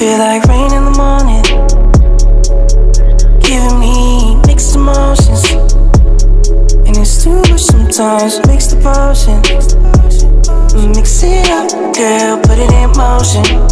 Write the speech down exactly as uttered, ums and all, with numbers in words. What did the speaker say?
feel like rain in the morning, giving me mixed emotions, and it's too much sometimes. Mix the potion, mix it up, girl, put it in motion.